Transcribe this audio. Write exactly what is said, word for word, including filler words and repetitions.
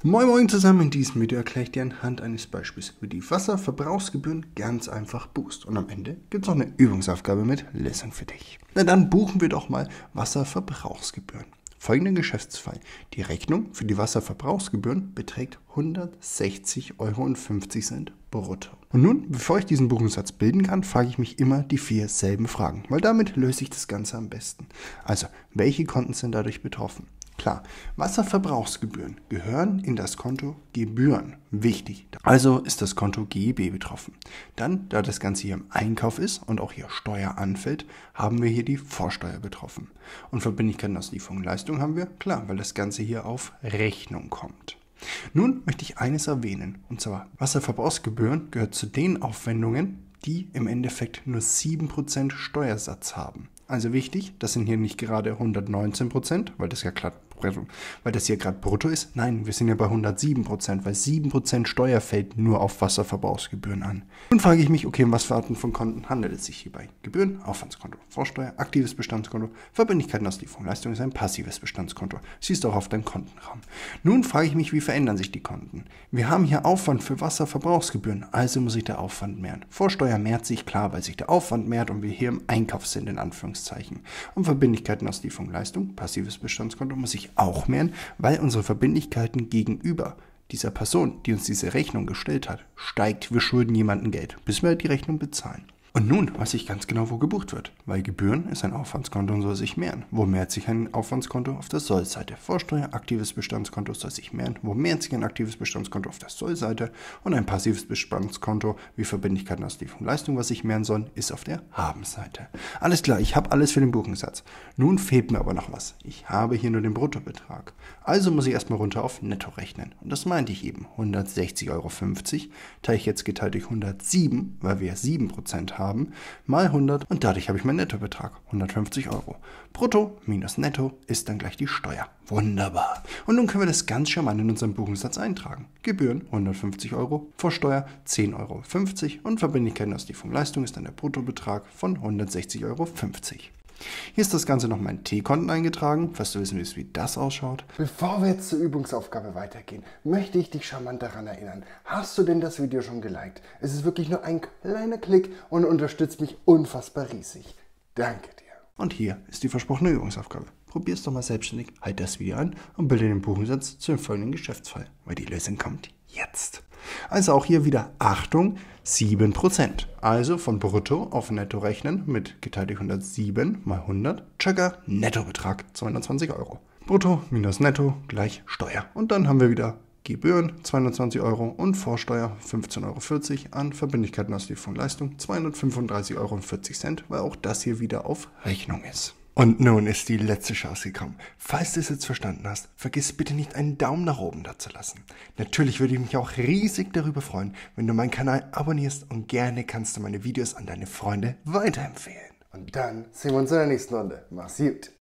Moin Moin zusammen, in diesem Video erkläre ich dir anhand eines Beispiels, wie die Wasserverbrauchsgebühren ganz einfach buchst. Und am Ende gibt es noch eine Übungsaufgabe mit Lesung für dich. Na dann buchen wir doch mal Wasserverbrauchsgebühren. Folgender Geschäftsfall. Die Rechnung für die Wasserverbrauchsgebühren beträgt hundertsechzig Euro fünfzig brutto. Und nun, bevor ich diesen Buchungssatz bilden kann, frage ich mich immer die vier selben Fragen, weil damit löse ich das Ganze am besten. Also, welche Konten sind dadurch betroffen? Klar, Wasserverbrauchsgebühren gehören in das Konto Gebühren. Wichtig. Also ist das Konto G E B betroffen. Dann, da das Ganze hier im Einkauf ist und auch hier Steuer anfällt, haben wir hier die Vorsteuer betroffen. Und Verbindlichkeiten aus Lieferung und Leistung haben wir, klar, weil das Ganze hier auf Rechnung kommt. Nun möchte ich eines erwähnen, und zwar Wasserverbrauchsgebühren gehört zu den Aufwendungen, die im Endeffekt nur sieben Prozent Steuersatz haben. Also wichtig, das sind hier nicht gerade hundertneunzehn Prozent, weil das ja glatt, weil das hier gerade brutto ist. Nein, wir sind ja bei hundertsieben Prozent, weil sieben Prozent Steuer fällt nur auf Wasserverbrauchsgebühren an. Nun frage ich mich, okay, um was für Arten von Konten handelt es sich hierbei? Gebühren, Aufwandskonto, Vorsteuer, aktives Bestandskonto, Verbindlichkeiten aus Lieferung, Leistung ist ein passives Bestandskonto. Siehst du auch auf deinem Kontenraum. Nun frage ich mich, wie verändern sich die Konten? Wir haben hier Aufwand für Wasserverbrauchsgebühren, also muss sich der Aufwand mehren. Vorsteuer mehrt sich, klar, weil sich der Aufwand mehrt und wir hier im Einkauf sind, in Anführungszeichen. Und Verbindlichkeiten aus Lieferung, Leistung, passives Bestandskonto muss sich auch mehren, weil unsere Verbindlichkeiten gegenüber dieser Person, die uns diese Rechnung gestellt hat, steigt. Wir schulden jemandem Geld, bis wir die Rechnung bezahlen. Und nun weiß ich ganz genau, wo gebucht wird, weil Gebühren ist ein Aufwandskonto und soll sich mehren. Wo mehrt sich ein Aufwandskonto? Auf der Soll-Seite. Vorsteuer, aktives Bestandskonto soll sich mehren. Wo mehrt sich ein aktives Bestandskonto? Auf der Soll-Seite. Und ein passives Bestandskonto, wie Verbindlichkeiten aus Lieferung und Leistung, was sich mehren soll, ist auf der Haben-Seite. Alles klar, ich habe alles für den Buchungssatz. Nun fehlt mir aber noch was. Ich habe hier nur den Bruttobetrag. Also muss ich erstmal runter auf Netto rechnen. Und das meinte ich eben. hundertsechzig Euro fünfzig teile ich jetzt geteilt durch hundertsieben, weil wir sieben Prozent haben. Haben, mal hundert und dadurch habe ich meinen Nettobetrag, hundertfünfzig Euro. Brutto minus Netto ist dann gleich die Steuer. Wunderbar. Und nun können wir das ganz charmant in unseren Buchungssatz eintragen. Gebühren hundertfünfzig Euro, Vorsteuer zehn Euro fünfzig und Verbindlichkeiten aus Lieferung und Leistung ist dann der Bruttobetrag von hundertsechzig Euro fünfzig. Hier ist das Ganze noch mal in T-Konten eingetragen, falls du wissen willst, wie das ausschaut. Bevor wir jetzt zur Übungsaufgabe weitergehen, möchte ich dich charmant daran erinnern. Hast du denn das Video schon geliked? Es ist wirklich nur ein kleiner Klick und unterstützt mich unfassbar riesig. Danke dir. Und hier ist die versprochene Übungsaufgabe. Probier es doch mal selbstständig, halt das Video an und bilde den Buchungssatz zu dem folgenden Geschäftsfall, weil die Lösung kommt jetzt. Also auch hier wieder Achtung, sieben Prozent. Also von Brutto auf Netto rechnen mit geteilt durch hundertsieben mal hundert, tschakka, Nettobetrag zweihundertzwanzig Euro. Brutto minus Netto gleich Steuer. Und dann haben wir wieder Gebühren zweihundertzwanzig Euro und Vorsteuer fünfzehn Euro vierzig an Verbindlichkeiten aus Lieferung und Leistung zweihundertfünfunddreißig Euro vierzig, weil auch das hier wieder auf Rechnung ist. Und nun ist die letzte Chance gekommen. Falls du es jetzt verstanden hast, vergiss bitte nicht einen Daumen nach oben da zu lassen. Natürlich würde ich mich auch riesig darüber freuen, wenn du meinen Kanal abonnierst und gerne kannst du meine Videos an deine Freunde weiterempfehlen. Und dann sehen wir uns in der nächsten Runde. Mach's gut.